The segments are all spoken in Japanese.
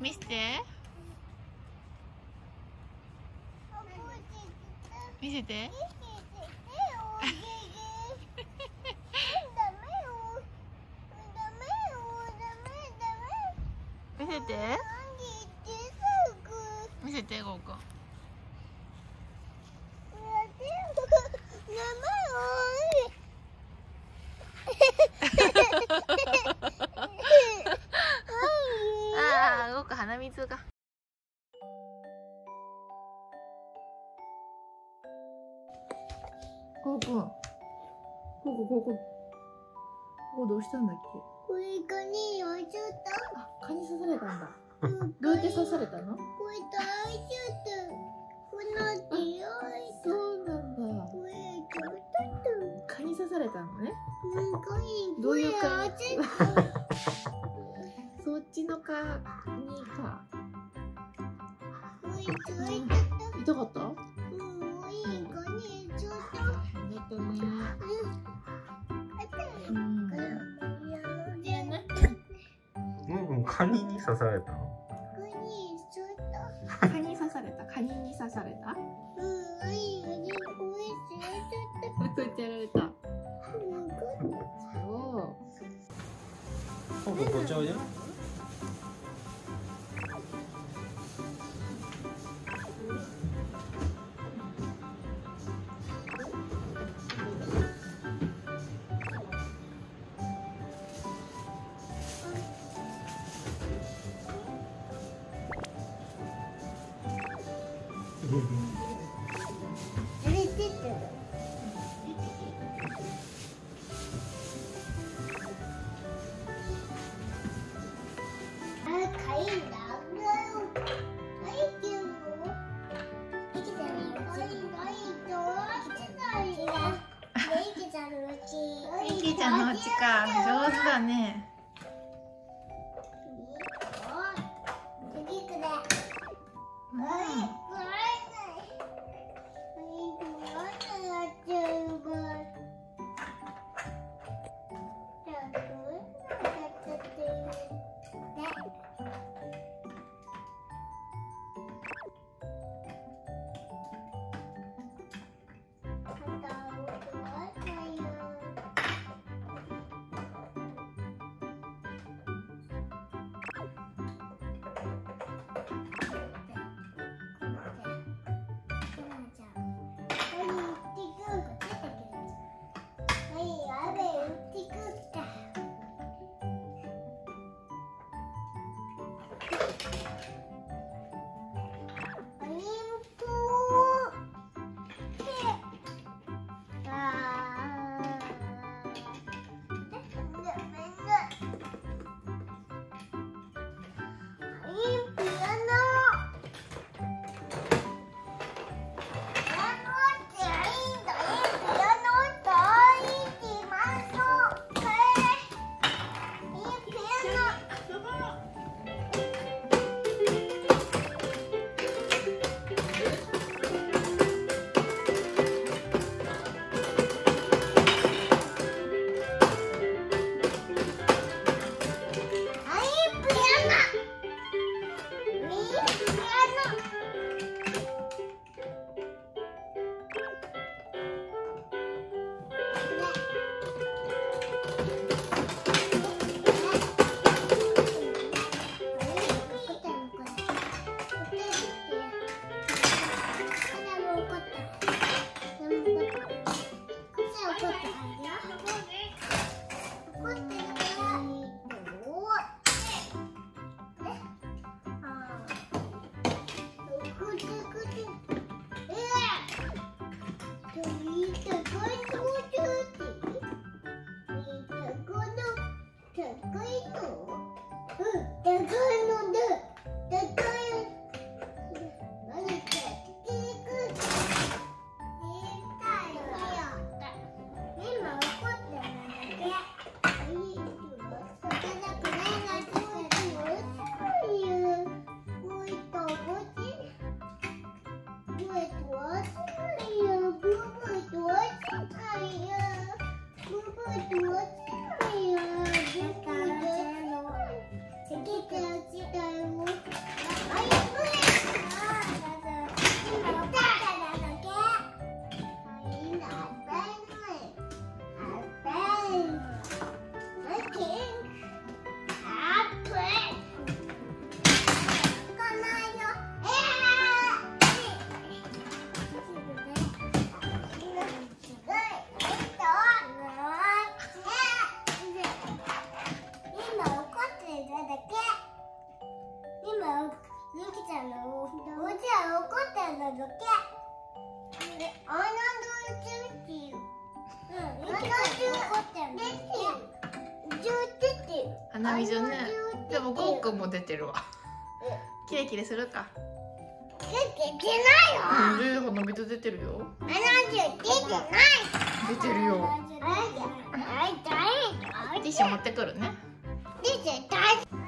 見せて。見せて。見せて。見せて、ゴーくん。ああ、ゴーくん鼻水が。ゴーくん。ここどうしたんだっけ。 これ蚊にやっちゃった。 あ、蚊に刺されたんだ。どうやって刺されたの？ これ大丈夫。こうなってよ。 そうなんだ。 これちょっと。 蚊に刺されたのね。 どういう蚊？ そっちの蚊にか。痛かった？ もういい蚊にやっちゃった。 だったね。 カニに刺されたの？ 蚊に刺された。カニに刺された。そうやってやられた。そう。 こっちおいで。 ミキちゃんのお家か。上手だね。 おじゃ怒ってんのどけ。あなんどうちゅっていう。怒ってんのどけ。 鼻水ね。でもゴーくんも出てるわ。キレキレするか。 出てないよ。 鼻水出てるよ。 出てない。 出てるよ。ティッシュ持ってくるね。 出てた。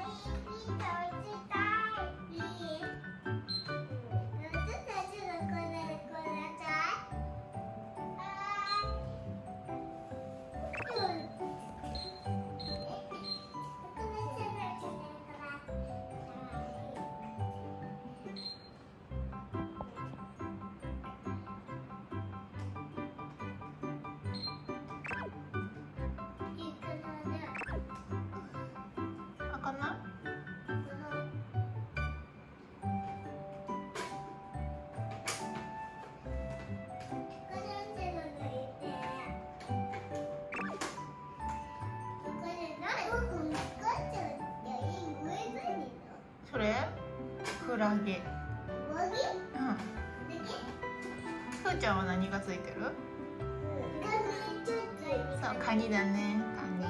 それクラゲ。ふーちゃんは何がついてる？そう、カニだね。カニ。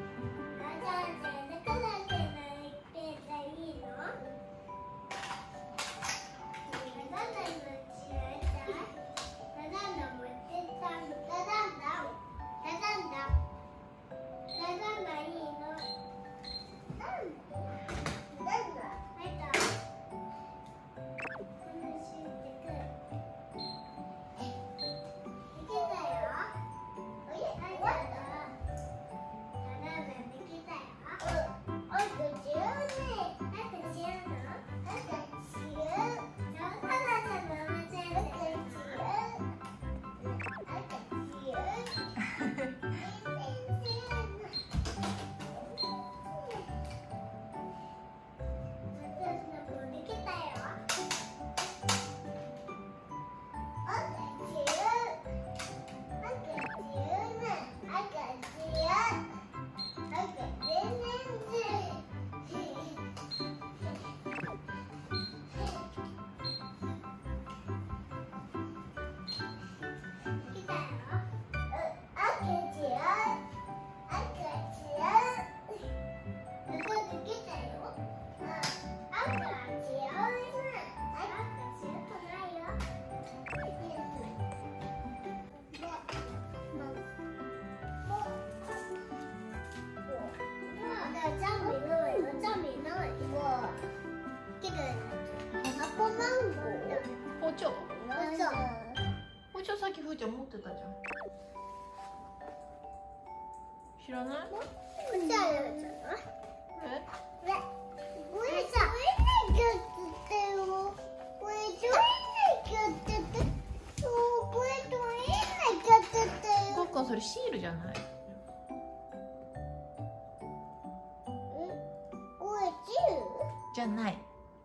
包丁さっきふーちゃん持ってたじゃん。知らない？ゴッくんそれシールじゃない？じゃない。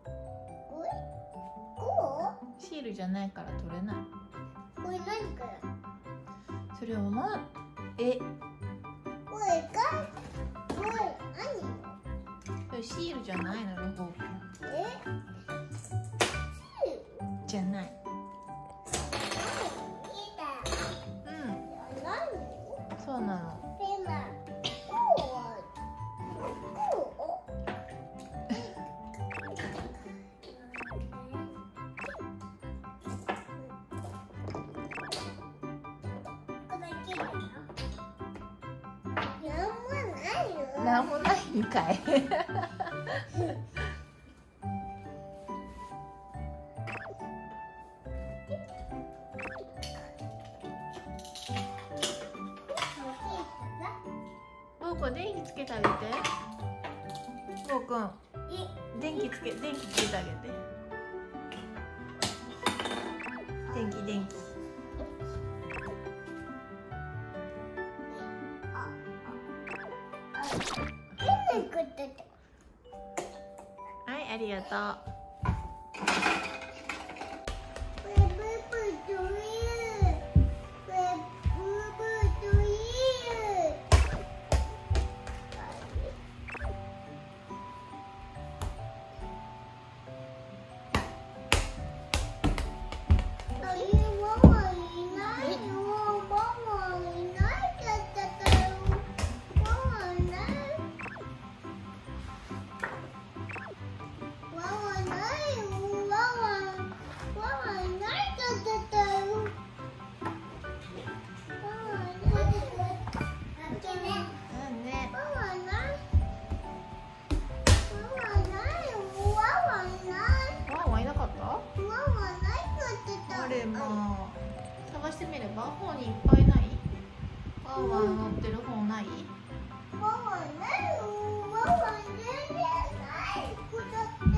シールじゃないから取れない。 これ何かよ。 それはまあ、 これ何？ それシールじゃないのよ、ゴーくん。じゃない。うん。そうなの。なんもないんかい。ゴーくん電気つけてあげて。ゴーくん電気つけてあげて。電気。はい、ありがとう。 探してみれば。本にいっぱいない？ワンワン乗ってる本ない？ ワンワンないよ。ワンワン全然ない。こだって。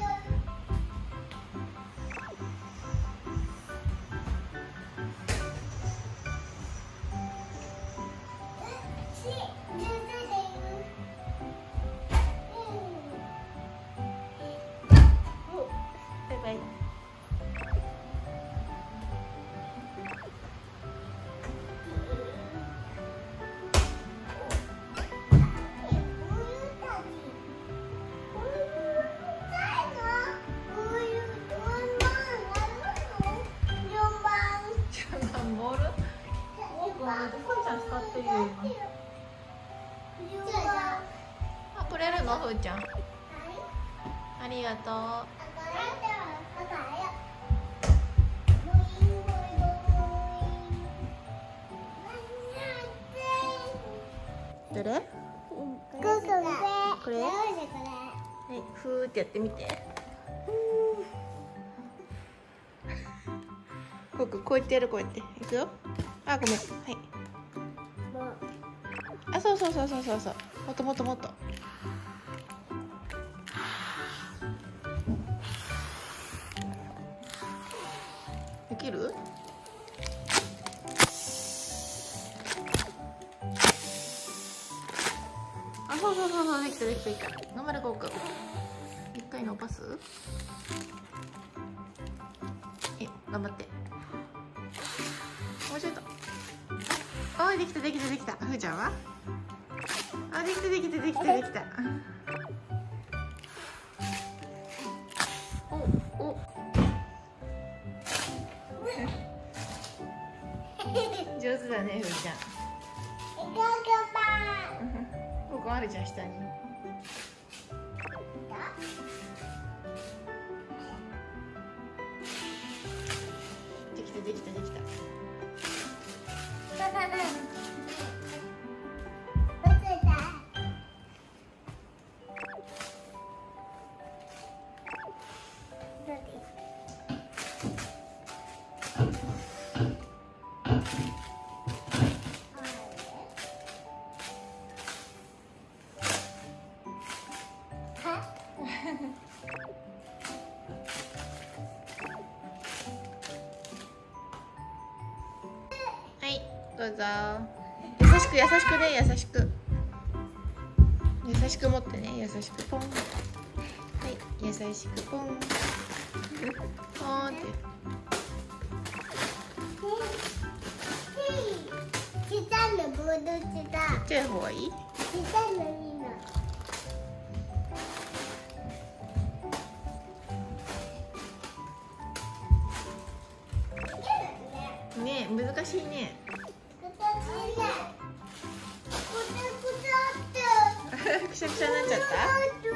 バイバイ。ボール？ふーちゃん使ってるよ今。あ、くれるのふーちゃん。ありがとう。どれ？これ？はい、ふーってやってみて。こうやってやる、こうやって。いくよ。あ、ごめん。はい。あ、そう。もっともっともっと。できる？あ、そう、できた。頑張れ、こうくん。一回伸ばす？頑張って。もうちょいと。あ、できた。ふーちゃんは？あ、できた。お。上手だね、ふーちゃん。ここあるじゃん、下に。できた。はい、どうぞ。優しくね、優しく持ってね、優しくポン。はい、優しくポン。ポンって。 ちっちゃいのボードちっちゃい方がいい？ ちっちゃいのいいな。 ね、難しいね。くしゃくしゃになっちゃった？